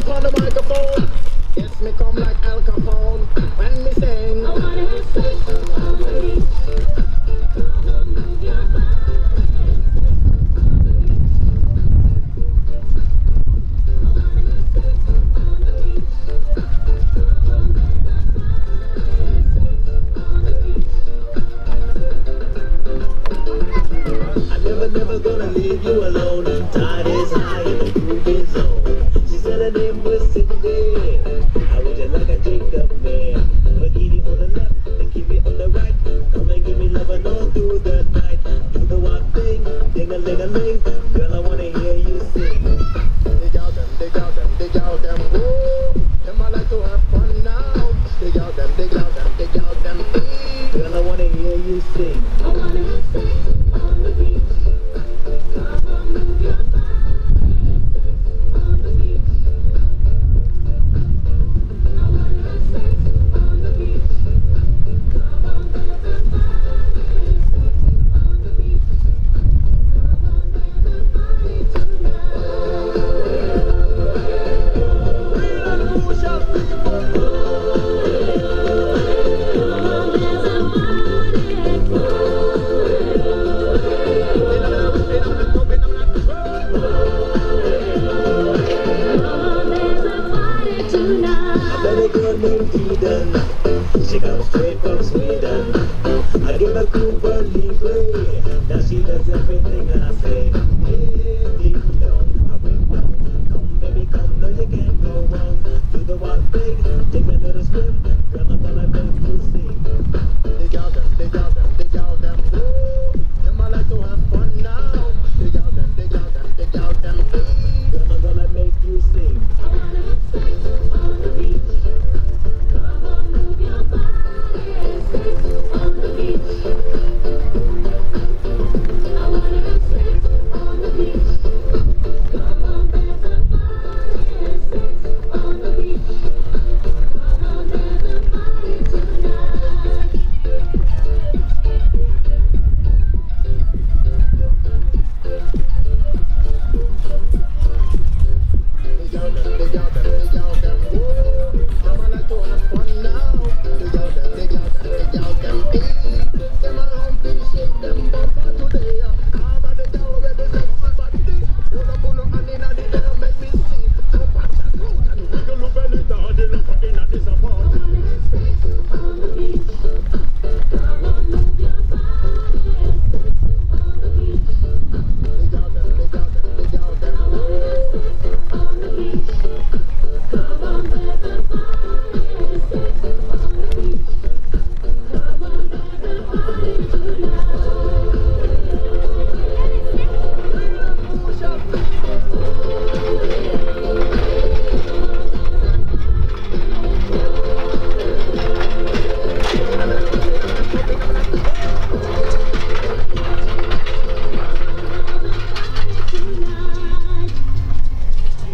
man on the microphone. Yes, me come like Al Capone when me sing. I wanna have sex with somebody. Come on, move your body. Never gonna leave you alone. Tide is high and the groove is on. She said her name was Cindy. I was just like a Jacob man. Bikini on the left, and keep it on the right. Come and give me love and all through the night. Do the one thing, ding-a-ling-a-ling. Girl, I wanna hear you sing. Dig out them, dig out them, dig out them.